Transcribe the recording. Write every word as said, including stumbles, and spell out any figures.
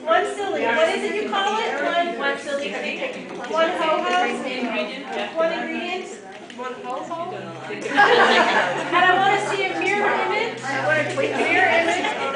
One silly. What is it you call it? One. One silly thing. One ho-ho. Ingredient. One ingredient. One ho-ho. And I want to see a mirror image. I want to tweet Mirror image